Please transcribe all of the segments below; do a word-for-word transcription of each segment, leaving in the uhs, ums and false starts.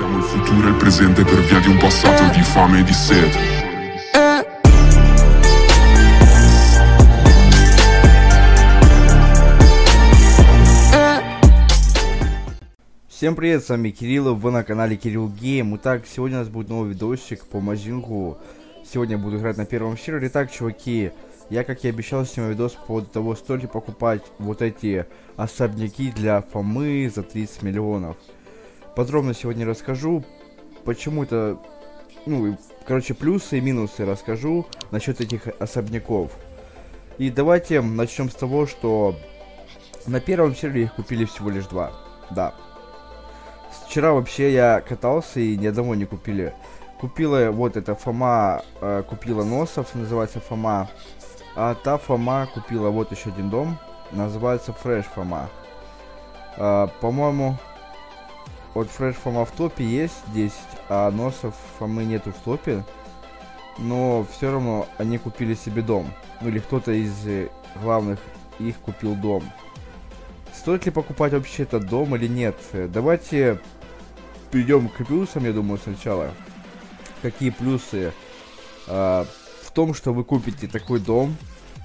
Siamo il futuro e il presente per via di un passato di fame e di sete. Всем привет, с вами Кирилл, вы на канале Кирилл Гейм. Итак, сегодня у нас будет новый видосик по Мазингу. Сегодня я буду играть на первом сервере. Итак, чуваки, я, как и обещал, сниму видос по поводу того, стоит ли покупать вот эти особняки для Фомы за тридцать миллионов. Подробно сегодня расскажу, почему это, ну, короче, плюсы и минусы расскажу насчет этих особняков. И давайте начнем с того, что на первом сервере их купили всего лишь два. Да. Вчера вообще я катался и ни одного не купили. Купила вот эта Фома, э, купила Носов, называется Фома. А та Фома купила вот еще один дом, называется Фреш Фома. Э, По-моему, вот Фреш Фома в топе есть десять, а Носов Фомы нету в топе. Но все равно они купили себе дом. Ну или кто-то из главных их купил дом. Стоит ли покупать вообще этот дом или нет? Давайте перейдем к плюсам, я думаю, сначала. Какие плюсы э, в том, что вы купите такой дом?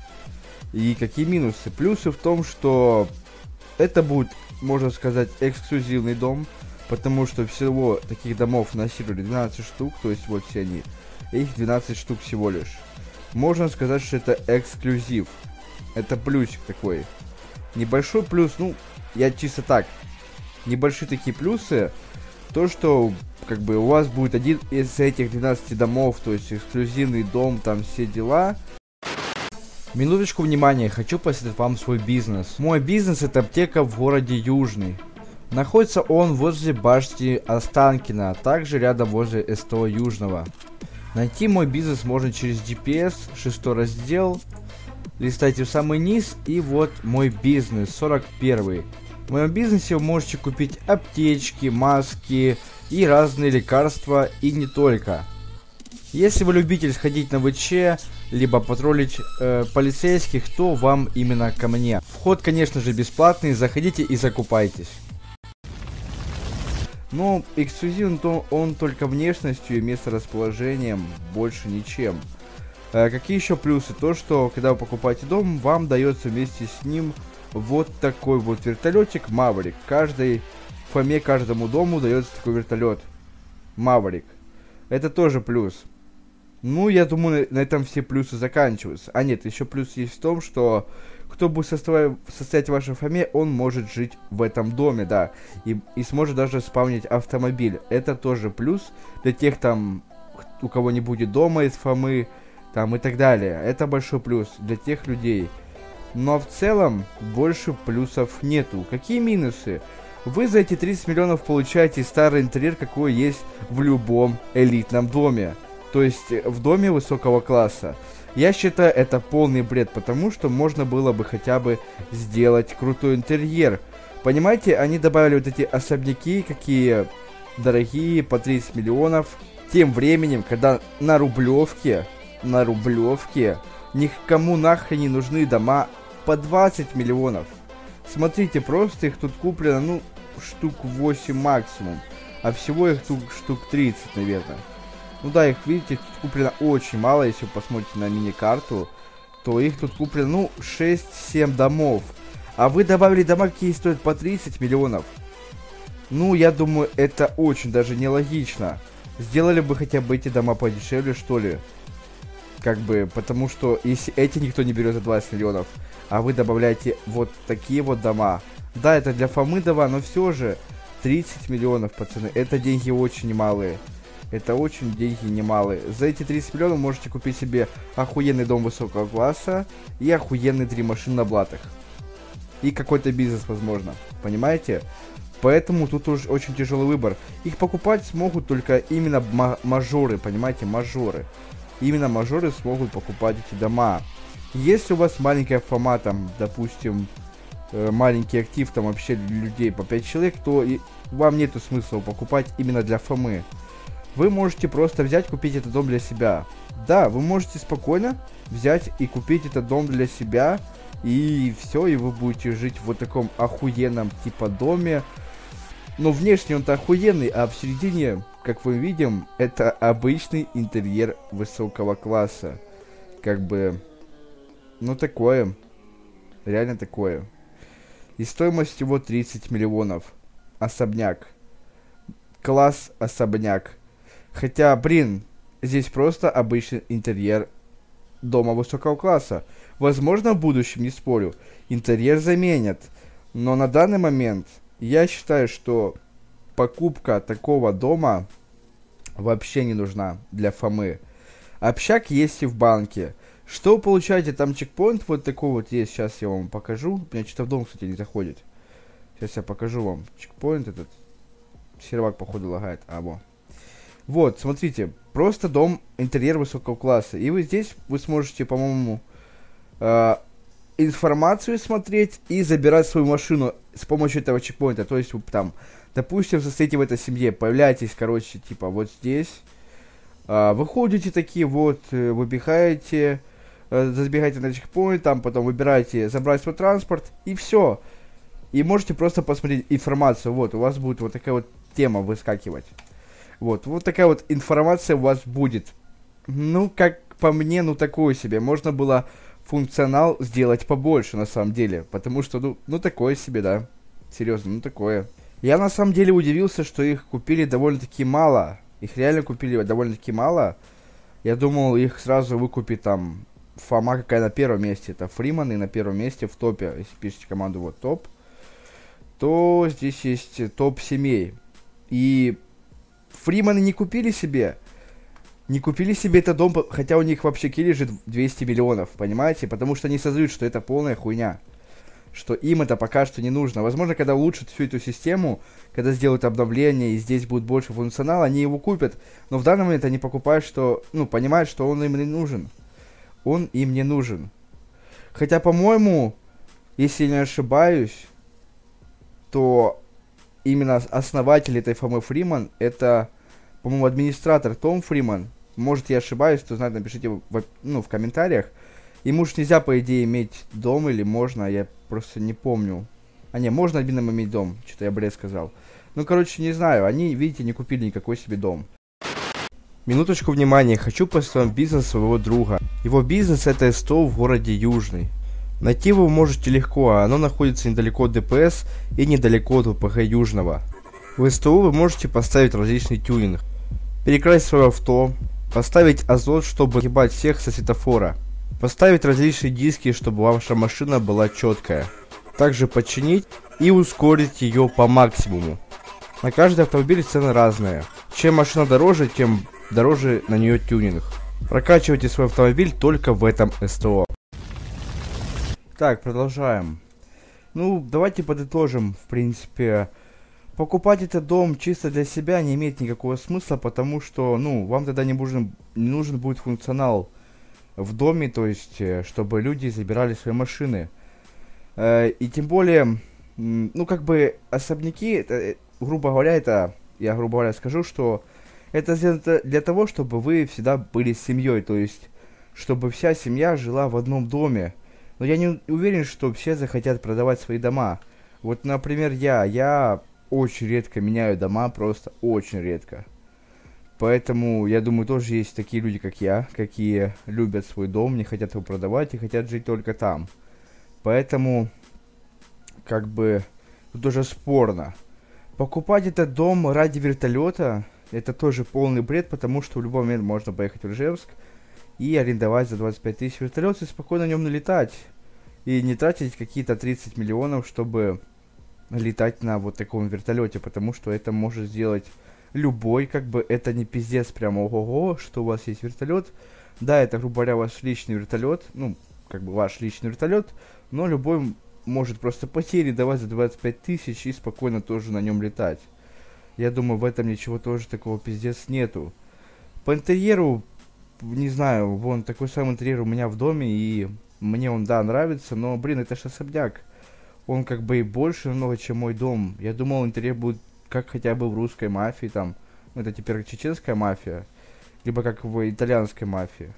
И какие минусы? Плюсы в том, что это будет, можно сказать, эксклюзивный дом. Потому что всего таких домов на сервере двенадцать штук. То есть вот все они. Их двенадцать штук всего лишь. Можно сказать, что это эксклюзив. Это плюсик такой. Небольшой плюс, ну, я чисто так. Небольшие такие плюсы. То, что, как бы, у вас будет один из этих двенадцати домов, то есть эксклюзивный дом, там все дела. Минуточку внимания, хочу посоветовать вам свой бизнес. Мой бизнес — это аптека в городе Южный. Находится он возле башни Останкино, а также рядом возле СТО Южного. Найти мой бизнес можно через джи пи эс, шестой раздел. Листайте в самый низ, и вот мой бизнес, сорок первый. В моем бизнесе вы можете купить аптечки, маски и разные лекарства, и не только. Если вы любитель сходить на ВЧ, либо патрулить э, полицейских, то вам именно ко мне. Вход, конечно же, бесплатный, заходите и закупайтесь. Но эксклюзивен то он только внешностью и месторасположением, больше ничем. Какие еще плюсы? То, что когда вы покупаете дом, вам дается вместе с ним вот такой вот вертолетик Маврик. Каждой Фоме, каждому дому дается такой вертолет Маврик. Это тоже плюс. Ну, я думаю, на этом все плюсы заканчиваются. А нет, еще плюс есть в том, что кто будет состоять, состоять в вашей Фоме, он может жить в этом доме, да. И, и сможет даже спавнить автомобиль. Это тоже плюс для тех там, у кого не будет дома из Фомы. Там и так далее. Это большой плюс для тех людей. Но в целом больше плюсов нету. Какие минусы? Вы за эти тридцать миллионов получаете старый интерьер, какой есть в любом элитном доме. То есть в доме высокого класса. Я считаю, это полный бред, потому что можно было бы хотя бы сделать крутой интерьер. Понимаете, они добавили вот эти особняки, какие дорогие, по тридцать миллионов. Тем временем, когда на Рублевке... На Рублевке никому нахрен не нужны дома по двадцать миллионов. Смотрите, просто их тут куплено, ну, штук восемь максимум. А всего их тут штук тридцать, наверное. Ну да, их, видите, тут куплено очень мало. Если вы посмотрите на мини-карту, то их тут куплено, ну, шесть-семь домов. А вы добавили дома, какие стоят по тридцать миллионов. Ну, я думаю, это очень даже нелогично. Сделали бы хотя бы эти дома подешевле, что ли. Как бы, потому что если эти никто не берет за двадцать миллионов, а вы добавляете вот такие вот дома. Да, это для Фомы дома, но все же тридцать миллионов, пацаны, это деньги очень малые. Это очень деньги немалые. За эти тридцать миллионов можете купить себе охуенный дом высокого класса и охуенные три машины на блатах. И какой-то бизнес, возможно. Понимаете? Поэтому тут уж очень тяжелый выбор. Их покупать смогут только именно мажоры, понимаете, мажоры. Именно мажоры смогут покупать эти дома. Если у вас маленькая Фома, там, допустим, э, маленький актив, там вообще людей по пять человек, то и вам нету смысла покупать именно для Фомы. Вы можете просто взять, купить этот дом для себя. Да, вы можете спокойно взять и купить этот дом для себя. И все, и вы будете жить в вот таком охуенном типа доме. Но внешне он-то охуенный, а в середине, как мы видим, это обычный интерьер высокого класса. Как бы, ну такое, реально такое. И стоимость его тридцать миллионов. Особняк. Класс особняк. Хотя, блин, здесь просто обычный интерьер дома высокого класса. Возможно, в будущем, не спорю, интерьер заменят. Но на данный момент я считаю, что покупка такого дома вообще не нужна для Фомы. Общак есть и в банке. Что вы получаете? Там чекпоинт вот такой вот есть. Сейчас я вам покажу. У меня что-то в дом, кстати, не заходит. Сейчас я покажу вам чекпоинт этот. Сервак, походу, лагает. А, во. Вот, смотрите. Просто дом, интерьер высокого класса. И вы здесь, вы сможете, по-моему, э, информацию смотреть и забирать свою машину с помощью этого чекпоинта. То есть, вы там, допустим, состоите в этой семье, появляетесь, короче, типа, вот здесь. Э, выходите такие вот, э, выбегаете, э, забегаете на чекпоинт, там потом выбираете забрать свой транспорт, и все. И можете просто посмотреть информацию. Вот, у вас будет вот такая вот тема выскакивать. Вот, вот такая вот информация у вас будет. Ну, как по мне, ну, такое себе. Можно было функционал сделать побольше, на самом деле. Потому что, ну, ну такое себе, да. Серьезно, ну, такое. Я, на самом деле, удивился, что их купили довольно-таки мало. Их реально купили довольно-таки мало. Я думал, их сразу выкупит, там, Фома, какая на первом месте. Это Фриман, и на первом месте в топе. Если пишете команду вот топ, то здесь есть топ семей. И Фриманы не купили себе, не купили себе этот дом, хотя у них вообще ки лежит двести миллионов, понимаете? Потому что они сознают, что это полная хуйня. Что им это пока что не нужно. Возможно, когда улучшат всю эту систему, когда сделают обновление и здесь будет больше функционала, они его купят. Но в данный момент они покупают, что, ну, понимают, что он им не нужен. Он им не нужен. Хотя, по-моему, если я не ошибаюсь, то именно основатель этой Фомы Фриман, это, по-моему, администратор Том Фриман. Может, я ошибаюсь, кто знает, напишите в, ну, в комментариях. Ему ж нельзя, по идее, иметь дом, или можно, я просто не помню. А не, можно админом иметь дом, что-то я бред сказал. Ну, короче, не знаю, они, видите, не купили никакой себе дом. Минуточку внимания, хочу поставить бизнес своего друга. Его бизнес это СТО в городе Южный. Найти вы можете легко, а оно находится недалеко от ДПС и недалеко от ВПГ Южного. В СТО вы можете поставить различный тюнинг, перекрасить свое авто, поставить азот, чтобы огибать всех со светофора, поставить различные диски, чтобы ваша машина была четкая, также подчинить и ускорить ее по максимуму. На каждый автомобиль цены разные. Чем машина дороже, тем дороже на нее тюнинг. Прокачивайте свой автомобиль только в этом СТО. Так, продолжаем. Ну, давайте подытожим, в принципе. Покупать этот дом чисто для себя не имеет никакого смысла, потому что, ну, вам тогда не нужен, не нужен будет функционал в доме, то есть, чтобы люди забирали свои машины. Э, и тем более, ну, как бы, особняки, это, грубо говоря, это, я грубо говоря скажу, что это сделано для того, чтобы вы всегда были семьей, то есть, чтобы вся семья жила в одном доме. Но я не уверен, что все захотят продавать свои дома. Вот, например, я. Я очень редко меняю дома, просто очень редко. Поэтому, я думаю, тоже есть такие люди, как я, какие любят свой дом, не хотят его продавать и хотят жить только там. Поэтому, как бы, тут тоже спорно. Покупать этот дом ради вертолета, это тоже полный бред, потому что в любой момент можно поехать в Ржевск и арендовать за двадцать пять тысяч вертолет и спокойно на нем налетать. И не тратить какие-то тридцать миллионов, чтобы летать на вот таком вертолете, потому что это может сделать любой, как бы это не пиздец прямо ого-го, что у вас есть вертолет. Да, это, грубо говоря, ваш личный вертолет, ну, как бы ваш личный вертолет, но любой может просто пойти арендовать за двадцать пять тысяч и спокойно тоже на нем летать. Я думаю, в этом ничего тоже такого пиздец нету. По интерьеру, не знаю, вон такой самый интерьер у меня в доме, и мне он, да, нравится, но, блин, это ж особняк. Он как бы и больше намного, чем мой дом. Я думал, интерьер будет как хотя бы в русской мафии, там, ну, это теперь чеченская мафия, либо как в итальянской мафии.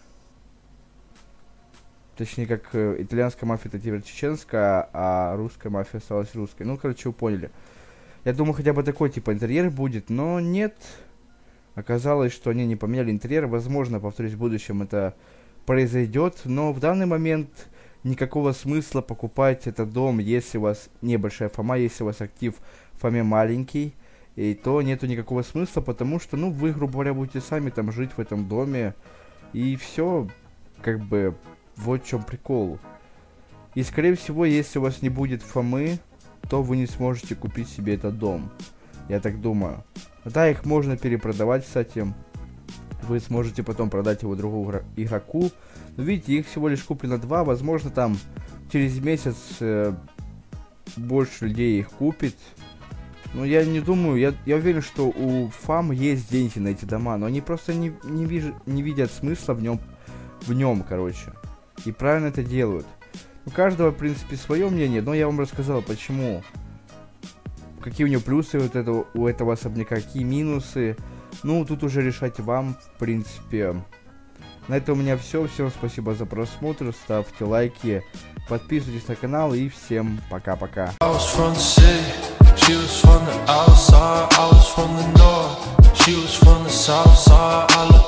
Точнее, как итальянская мафия это теперь чеченская, а русская мафия осталась русской. Ну, короче, вы поняли. Я думаю, хотя бы такой типа интерьер будет, но нет. Оказалось, что они не поменяли интерьер. Возможно, повторюсь, в будущем это произойдет, но в данный момент никакого смысла покупать этот дом, если у вас небольшая фома, если у вас актив в фоме маленький, и то нету никакого смысла, потому что, ну, вы, грубо говоря, будете сами там жить в этом доме, и все, как бы, вот в чем прикол. И, скорее всего, если у вас не будет фомы, то вы не сможете купить себе этот дом. Я так думаю. Да, их можно перепродавать, кстати. Вы сможете потом продать его другому игроку. Но видите, их всего лишь куплено два. Возможно, там через месяц э, больше людей их купит. Но я не думаю, я, я уверен, что у фам есть деньги на эти дома. Но они просто не, не, виж, не видят смысла в нем, в нем, короче. И правильно это делают. У каждого, в принципе, свое мнение, но я вам рассказал, почему. Какие у него плюсы вот этого, у этого особняка, какие минусы. Ну, тут уже решать вам, в принципе. На этом у меня все. Всем спасибо за просмотр, ставьте лайки, подписывайтесь на канал и всем пока-пока.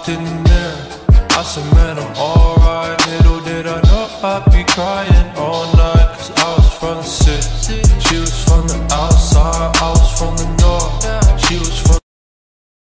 I said, man, I'm alright. Little did I know I'd be crying all night.